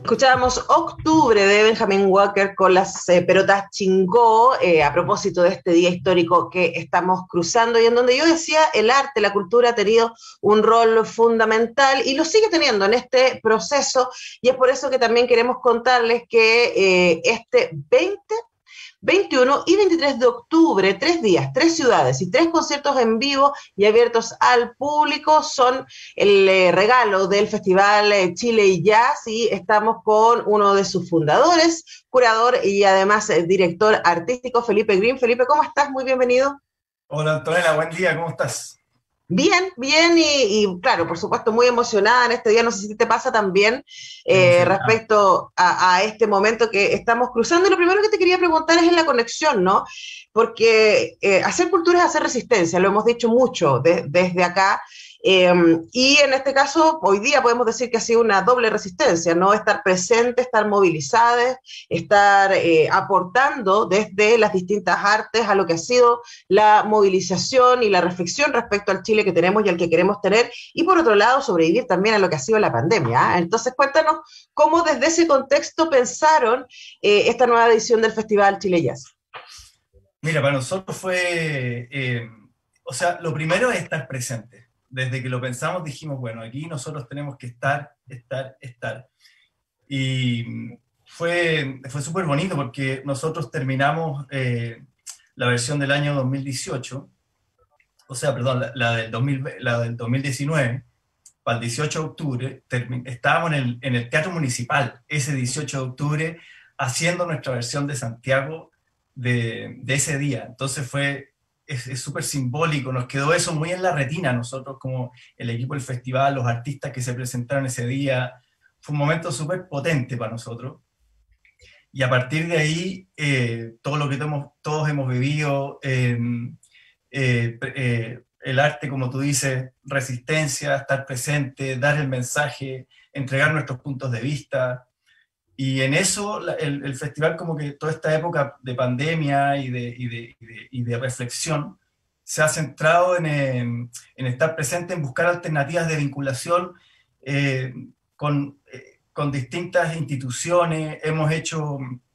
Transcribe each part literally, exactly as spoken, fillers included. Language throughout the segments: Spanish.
Escuchábamos Octubre de Benjamin Walker con las eh, pelotas Chingó, eh, a propósito de este día histórico que estamos cruzando y en donde yo decía el arte, la cultura ha tenido un rol fundamental y lo sigue teniendo en este proceso, y es por eso que también queremos contarles que eh, este veinte veintiuno y veintitrés de octubre, tres días, tres ciudades y tres conciertos en vivo y abiertos al público son el eh, regalo del Festival eh, Chile y Jazz, y estamos con uno de sus fundadores, curador y además eh, director artístico, Felipe Green. Felipe, ¿cómo estás? Muy bienvenido. Hola Antonella, buen día, ¿cómo estás? Bien, bien, y, y, claro, por supuesto, muy emocionada en este día. No sé si te pasa también eh, Emocionado. respecto a, a, este momento que estamos cruzando. Y lo primero que te quería preguntar es en la conexión, ¿no? Porque eh, hacer cultura es hacer resistencia, lo hemos dicho mucho de, desde acá. Eh, y en este caso, hoy día podemos decir que ha sido una doble resistencia, ¿no? Estar presente, estar movilizadas, estar eh, aportando desde las distintas artes a lo que ha sido la movilización y la reflexión respecto al Chile que tenemos y al que queremos tener, y por otro lado sobrevivir también a lo que ha sido la pandemia, ¿eh? Entonces cuéntanos cómo desde ese contexto pensaron eh, esta nueva edición del Festival Chile Jazz. Mira, para nosotros fue, eh, o sea, lo primero es estar presente. Desde que lo pensamos dijimos, bueno, aquí nosotros tenemos que estar, estar, estar. Y fue, fue súper bonito porque nosotros terminamos eh, la versión del año dos mil dieciocho, o sea, perdón, la, la del, dos mil, la del dos mil diecinueve, para el dieciocho de octubre, termi- estábamos en el, en el Teatro Municipal, ese dieciocho de octubre, haciendo nuestra versión de Santiago de, de ese día. Entonces fue, es súper simbólico, nos quedó eso muy en la retina nosotros como el equipo del festival, los artistas que se presentaron ese día. Fue un momento súper potente para nosotros. Y a partir de ahí, eh, todo lo que hemos, todos hemos vivido, eh, eh, eh, el arte, como tú dices, resistencia, estar presente, dar el mensaje, entregar nuestros puntos de vista. Y en eso la, el, el, festival, como que toda esta época de pandemia y de, y de, y de, y de reflexión, se ha centrado en, en, en, estar presente, en buscar alternativas de vinculación eh, con, eh, con distintas instituciones. Hemos hecho,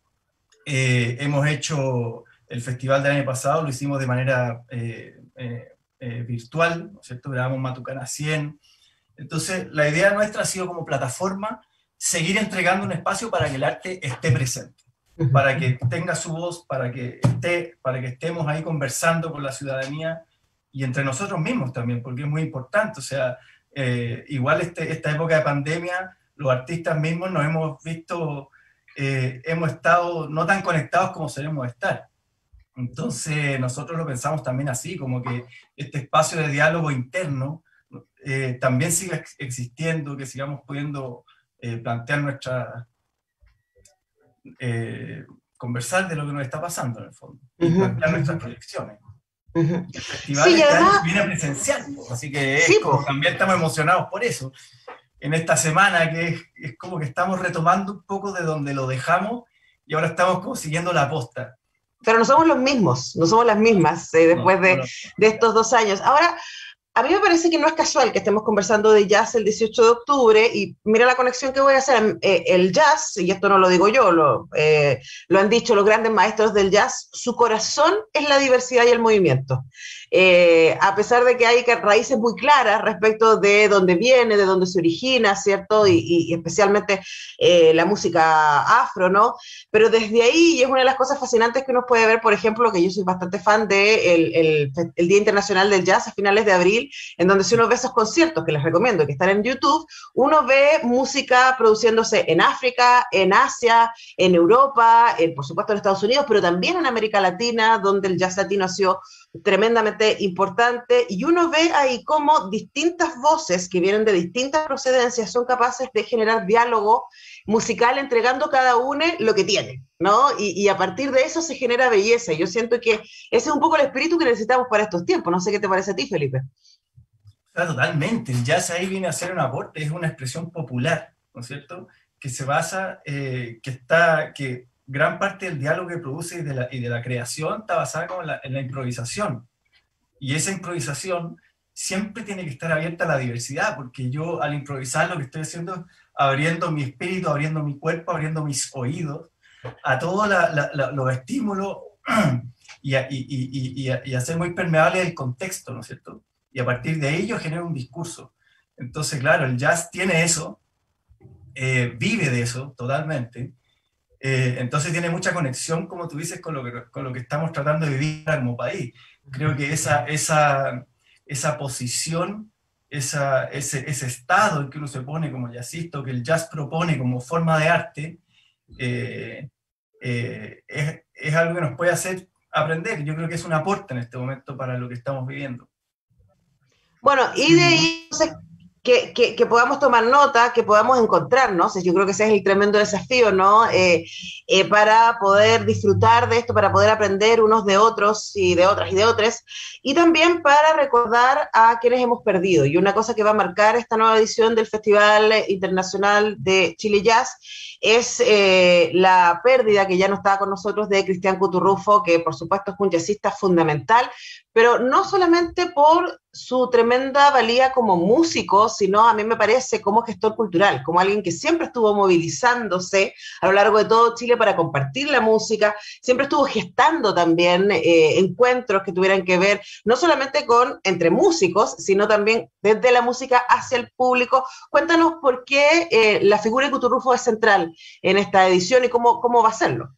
eh, hemos hecho el festival del año pasado, lo hicimos de manera eh, eh, eh, virtual, ¿no es cierto? Grabamos Matucana cien. Entonces, la idea nuestra ha sido como plataforma seguir entregando un espacio para que el arte esté presente, para que tenga su voz, para que, esté, para que estemos ahí conversando con la ciudadanía y entre nosotros mismos también, porque es muy importante. O sea, eh, igual este, esta época de pandemia, los artistas mismos nos hemos visto, eh, hemos estado no tan conectados como solemos estar. Entonces, nosotros lo pensamos también así, como que este espacio de diálogo interno eh, también siga existiendo, que sigamos pudiendo eh, plantear nuestra, eh, conversar de lo que nos está pasando en el fondo Uh y -huh, plantear uh nuestras -huh. proyecciones. Uh -huh. El festival Sí, y este año además, viene presencial, así que es sí, como pues. también estamos emocionados por eso. En esta semana que es, es como que estamos retomando un poco de donde lo dejamos y ahora estamos como siguiendo la posta. Pero no somos los mismos, no somos las mismas eh, No, después no, de, no, de estos dos años. Ahora, a mí me parece que no es casual que estemos conversando de jazz el dieciocho de octubre, y mira la conexión que voy a hacer. Eh, el jazz, y esto no lo digo yo, lo, eh, lo han dicho los grandes maestros del jazz, su corazón es la diversidad y el movimiento. Eh, a pesar de que hay raíces muy claras respecto de dónde viene, de dónde se origina, ¿cierto? Y, y, y especialmente eh, la música afro, ¿no? Pero desde ahí, y es una de las cosas fascinantes que uno puede ver, por ejemplo, que yo soy bastante fan de el, el, el Día Internacional del Jazz a finales de abril, en donde si uno ve esos conciertos, que les recomiendo que están en YouTube, uno ve música produciéndose en África, en Asia, en Europa, en, por supuesto en Estados Unidos, pero también en América Latina, donde el jazz latino ha sido tremendamente importante, y uno ve ahí cómo distintas voces que vienen de distintas procedencias son capaces de generar diálogo musical, entregando cada uno lo que tiene, ¿no? Y, y a partir de eso se genera belleza. Yo siento que ese es un poco el espíritu que necesitamos para estos tiempos. No sé qué te parece a ti, Felipe. Ah, totalmente, el jazz ahí viene a ser un aporte, es una expresión popular, ¿no es cierto? Que se basa, eh, que está, que gran parte del diálogo que produce y de la, y de la creación está basada como en, la, en la improvisación. Y esa improvisación siempre tiene que estar abierta a la diversidad, porque yo al improvisar lo que estoy haciendo abriendo mi espíritu, abriendo mi cuerpo, abriendo mis oídos a todos los estímulos y, a, y, y, y, a, y a ser muy permeable el contexto, ¿no es cierto? Y a partir de ello genera un discurso. Entonces, claro, el jazz tiene eso, eh, vive de eso totalmente, eh, entonces tiene mucha conexión, como tú dices, con lo que, con lo que estamos tratando de vivir como país. Creo que esa, esa, esa posición, esa, ese, ese estado en que uno se pone como jazzista, que el jazz propone como forma de arte, eh, eh, es, es algo que nos puede hacer aprender. Yo creo que es un aporte en este momento para lo que estamos viviendo. Bueno, y de ahí, entonces, que, que, que podamos tomar nota, que podamos encontrarnos, yo creo que ese es el tremendo desafío, ¿no? Eh, eh, para poder disfrutar de esto, para poder aprender unos de otros y de otras y de otras, y también para recordar a quienes hemos perdido. Y una cosa que va a marcar esta nueva edición del Festival Internacional de Chile Jazz es eh, la pérdida, que ya no estaba con nosotros, de Cristian Cuturrufo, que por supuesto es un jazzista fundamental, pero no solamente por su tremenda valía como músico, sino a mí me parece como gestor cultural, como alguien que siempre estuvo movilizándose a lo largo de todo Chile para compartir la música, siempre estuvo gestando también eh, encuentros que tuvieran que ver no solamente con entre músicos, sino también desde la música hacia el público. Cuéntanos por qué eh, la figura de Cuturrufo es central en esta edición y cómo, cómo va a serlo.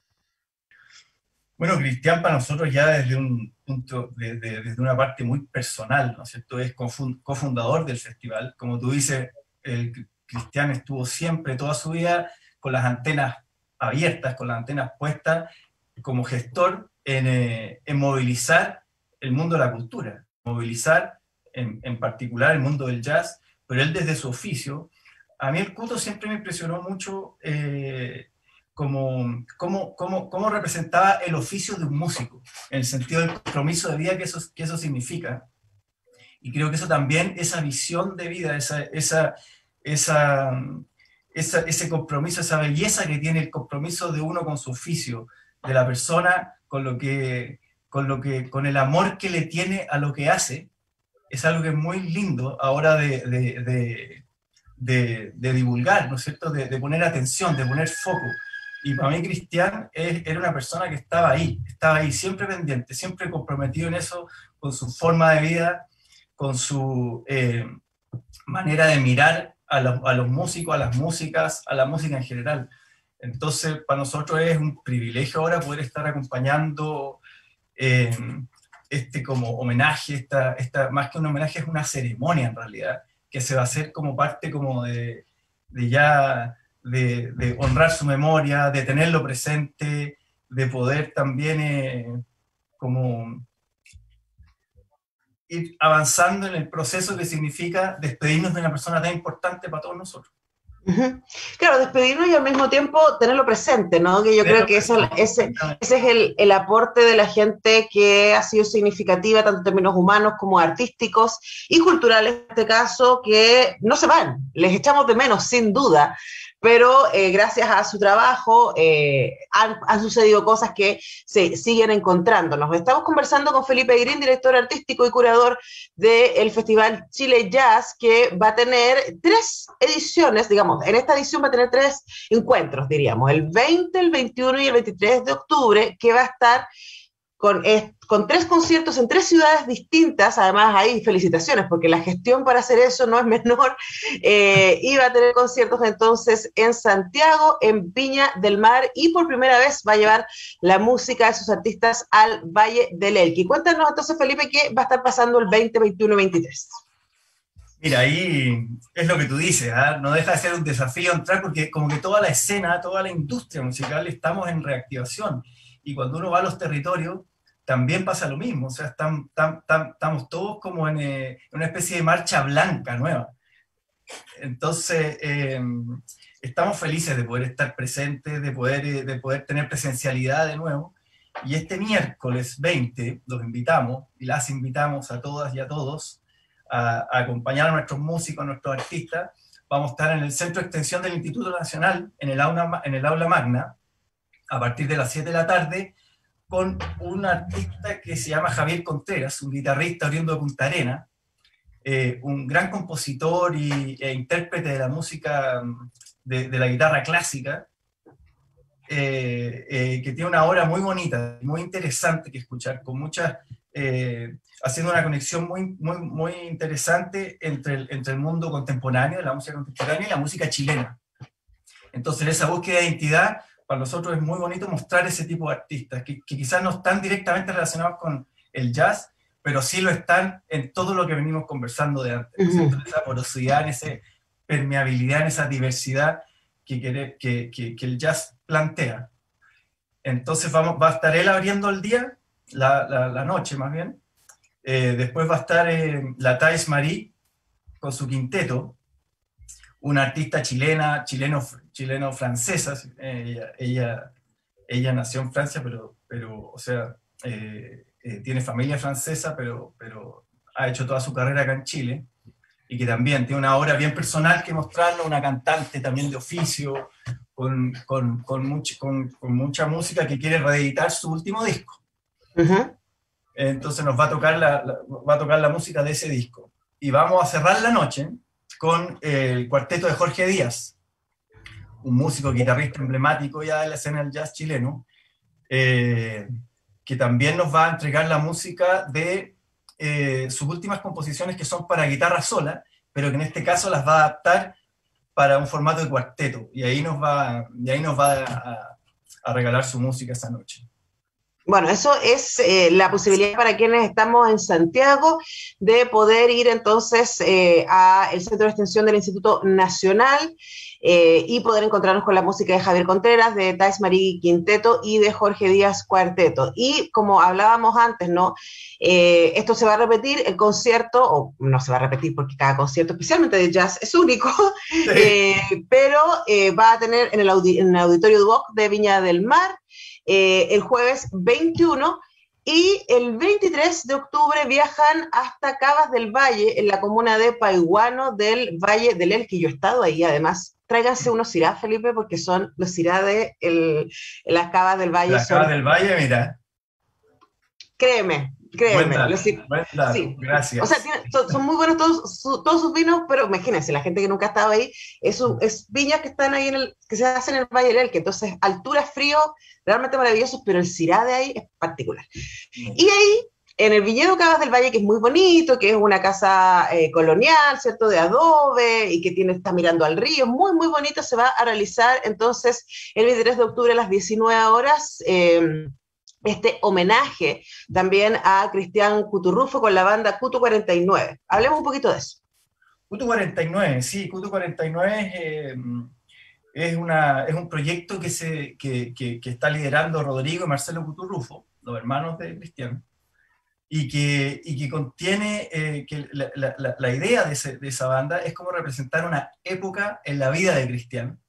Bueno, Cristian para nosotros ya desde un punto, desde, desde una parte muy personal, ¿no es cierto? Es cofundador del festival. Como tú dices, el Cristian estuvo siempre, toda su vida, con las antenas abiertas, con las antenas puestas, como gestor en, eh, en movilizar el mundo de la cultura, movilizar en, en particular el mundo del jazz, pero él desde su oficio. A mí el Cuto siempre me impresionó mucho eh, como, como, como, como representaba el oficio de un músico, en el sentido del compromiso de vida que eso, que eso significa. Y creo que eso también, esa visión de vida, esa, esa, esa, esa, ese compromiso, esa belleza que tiene el compromiso de uno con su oficio, de la persona con, lo que, con, lo que, con el amor que le tiene a lo que hace, es algo que es muy lindo ahora de, de, de, de, de divulgar, ¿no es cierto? De, de poner atención, de poner foco. Y para mí Cristian es, era una persona que estaba ahí, estaba ahí, siempre pendiente, siempre comprometido en eso, con su forma de vida, con su eh, manera de mirar a los, a los músicos, a las músicas, a la música en general. Entonces, para nosotros es un privilegio ahora poder estar acompañando eh, este como homenaje, esta, esta, más que un homenaje es una ceremonia en realidad, que se va a hacer como parte como de, de ya... De, de honrar su memoria, de tenerlo presente, de poder también eh, como ir avanzando en el proceso que significa despedirnos de una persona tan importante para todos nosotros. Uh-huh. Claro, despedirnos y al mismo tiempo tenerlo presente, ¿no? Que yo creo que eso, ese, ese es el, el aporte de la gente que ha sido significativa, tanto en términos humanos como artísticos y culturales en este caso, que no se van, les echamos de menos, sin duda, pero eh, gracias a su trabajo eh, han, han sucedido cosas que se siguen encontrándonos. Estamos conversando con Felipe Green, director artístico y curador del Festival Chile Jazz, que va a tener tres ediciones, digamos, en esta edición va a tener tres encuentros, diríamos, el veinte, el veintiuno y el veintitrés de octubre, que va a estar con, eh, con tres conciertos en tres ciudades distintas. Además hay felicitaciones, porque la gestión para hacer eso no es menor, eh, y va a tener conciertos entonces en Santiago, en Viña del Mar, y por primera vez va a llevar la música de sus artistas al Valle del Elqui. Cuéntanos entonces, Felipe, qué va a estar pasando el veinte, veintiuno y veintitrés. Mira, ahí es lo que tú dices, ¿eh? No deja de ser un desafío entrar porque como que toda la escena, toda la industria musical estamos en reactivación, y cuando uno va a los territorios también pasa lo mismo, o sea, están, están, están, estamos todos como en, eh, en una especie de marcha blanca nueva. Entonces, eh, estamos felices de poder estar presentes, de poder, de poder tener presencialidad de nuevo, y este miércoles veinte los invitamos, y las invitamos a todas y a todos, A, a acompañar a nuestros músicos, a nuestros artistas. Vamos a estar en el Centro de Extensión del Instituto Nacional, en el aula, en el aula magna, a partir de las siete de la tarde, con un artista que se llama Javier Contreras, un guitarrista oriundo de Punta Arenas, eh, un gran compositor y, e intérprete de la música, de, de la guitarra clásica, eh, eh, que tiene una obra muy bonita, muy interesante que escuchar, con muchas, eh, haciendo una conexión muy, muy, muy interesante entre el, entre el mundo contemporáneo, la música contemporánea y la música chilena. Entonces, en esa búsqueda de identidad, para nosotros es muy bonito mostrar ese tipo de artistas, que, que quizás no están directamente relacionados con el jazz, pero sí lo están en todo lo que venimos conversando de antes, ¿no es cierto? En esa porosidad, en esa permeabilidad, en esa diversidad que, que, que, que el jazz plantea. Entonces vamos, va a estar él abriendo el día, la, la, la noche más bien. Eh, después va a estar eh, la Thais Marie con su quinteto, una artista chilena, chileno, chileno-francesa. Ella, ella, ella nació en Francia, pero, pero o sea, eh, eh, tiene familia francesa, pero, pero ha hecho toda su carrera acá en Chile. Y que también tiene una obra bien personal que mostrarlo, una cantante también de oficio, con, con, con, much, con, con mucha música, que quiere reeditar su último disco. Uh-huh. Entonces nos va a, tocar la, la, va a tocar la música de ese disco. Y vamos a cerrar la noche con el cuarteto de Jorge Díaz, un músico guitarrista emblemático ya de la escena del jazz chileno, eh, que también nos va a entregar la música de eh, sus últimas composiciones, que son para guitarra sola, pero que en este caso las va a adaptar para un formato de cuarteto, y ahí nos va, y ahí nos va a, a regalar su música esa noche. Bueno, eso es eh, la posibilidad para quienes estamos en Santiago de poder ir entonces eh, al Centro de Extensión del Instituto Nacional eh, y poder encontrarnos con la música de Javier Contreras, de Thais Marie Quinteto y de Jorge Díaz Cuarteto. Y como hablábamos antes, ¿no? Eh, esto se va a repetir, el concierto, o no se va a repetir porque cada concierto, especialmente de jazz, es único, sí. eh, pero eh, va a tener en el, audi en el Auditorio Duoc de Viña del Mar, Eh, el jueves veintiuno, y el veintitrés de octubre viajan hasta Cabas del Valle, en la comuna de Paiguano del Valle del El, que yo he estado ahí. Además, tráiganse unos cirá, Felipe, porque son los cirá de el, las Cabas del Valle. Las Cabas del Valle, mira. Créeme, créeme. Buen dato, los, buen dato, sí. Gracias. O sea, tiene, son, son muy buenos todos, su, todos sus vinos, pero imagínense, la gente que nunca ha estado ahí, es, un, es viñas que están ahí en el, que se hacen en el Valle del Elqui, entonces altura, frío, realmente maravillosos, pero el cirá de ahí es particular. Mm. Y ahí, en el viñedo Cabas del Valle, que es muy bonito, que es una casa eh, colonial, ¿cierto?, de adobe, y que tiene, está mirando al río, muy, muy bonito, se va a realizar entonces el veintitrés de octubre a las diecinueve horas, eh, este homenaje también a Cristian Cuturrufo con la banda Cutu cuarenta y nueve. Hablemos un poquito de eso. Cutu cuarenta y nueve, sí, Cutu cuarenta y nueve eh, es, una, es un proyecto que, se, que, que, que está liderando Rodrigo y Marcelo Cuturrufo, los hermanos de Cristian, y que, y que contiene, eh, que la, la, la idea de, ese, de esa banda es como representar una época en la vida de Cristian,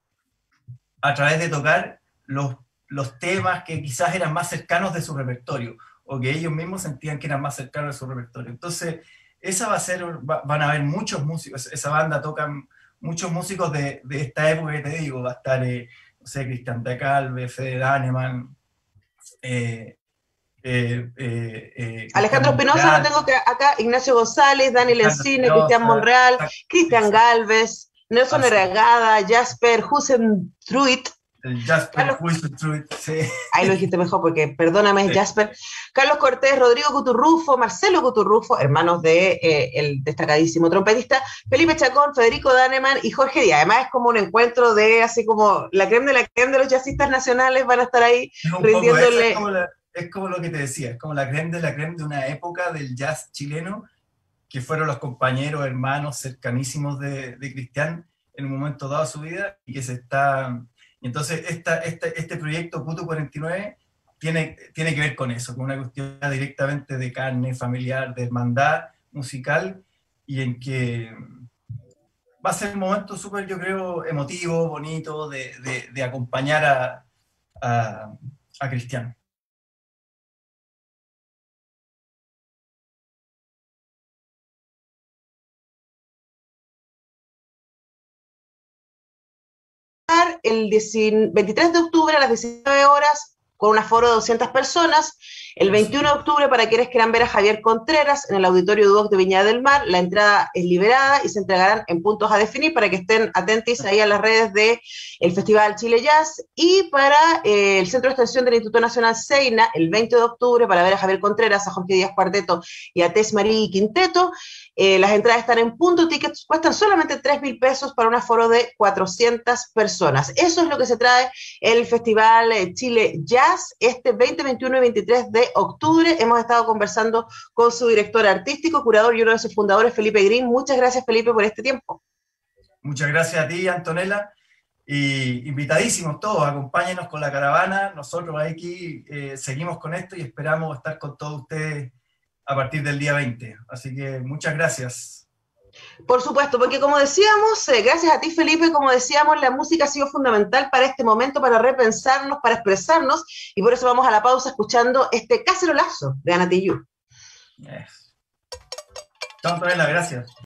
a través de tocar los los temas que quizás eran más cercanos de su repertorio, o que ellos mismos sentían que eran más cercanos de su repertorio. Entonces, esa va a ser, va, van a haber muchos músicos, esa banda tocan muchos músicos de, de esta época que te digo, va a estar, eh, no sé, Cristian de Calve, Fede Daneman, eh, eh, eh, eh, Alejandro Espinosa, lo tengo que acá, Ignacio González, Daniel Encine, Cristian Monreal, Cristian Galvez, Nelson Eragada, Jasper Husendruit, El Jasper Husendruit, sí. Ahí lo dijiste mejor porque, perdóname, sí. Jasper. Carlos Cortés, Rodrigo Cuturrufo, Marcelo Cuturrufo, hermanos de eh, el destacadísimo trompetista, Felipe Chacón, Federico Daneman y Jorge Díaz. Además es como un encuentro de, así como, la crema de la crema de los jazzistas nacionales van a estar ahí rindiéndole. Es como, la, es como lo que te decía, es como la crema de la crema de una época del jazz chileno, que fueron los compañeros, hermanos, cercanísimos de, de Cristian en un momento dado de su vida, y que se está... Entonces, esta, este, este proyecto Cutu cuarenta y nueve tiene, tiene que ver con eso, con una cuestión directamente de carne familiar, de hermandad musical, y en que va a ser un momento súper, yo creo, emotivo, bonito, de, de, de acompañar a, a, a Cristian. El veintitrés de octubre a las diecinueve horas con un aforo de doscientas personas. El veintiuno de octubre, para quienes quieran ver a Javier Contreras en el Auditorio Duoc de Viña del Mar, la entrada es liberada y se entregarán en puntos a definir para que estén atentos ahí a las redes del Festival Chile Jazz. Y para eh, el Centro de Extensión del Instituto Nacional Seina, el veinte de octubre, para ver a Javier Contreras, a Jorge Díaz Cuarteto y a Tess Marie Quinteto. Eh, las entradas están en punto, tickets cuestan solamente tres mil pesos para un aforo de cuatrocientas personas. Eso es lo que se trae el Festival Chile Jazz este veinte, veintiuno y veintitrés de octubre. Hemos estado conversando con su director artístico, curador y uno de sus fundadores, Felipe Green. Muchas gracias, Felipe, por este tiempo. Muchas gracias a ti, Antonella, y invitadísimos todos, acompáñenos con la caravana. Nosotros aquí eh, seguimos con esto y esperamos estar con todos ustedes a partir del día veinte. Así que muchas gracias. Por supuesto, porque como decíamos, eh, gracias a ti, Felipe, como decíamos, la música ha sido fundamental para este momento, para repensarnos, para expresarnos, y por eso vamos a la pausa escuchando este cacerolazo de Ana Tijoux. Yes. Chao, Antonella, gracias.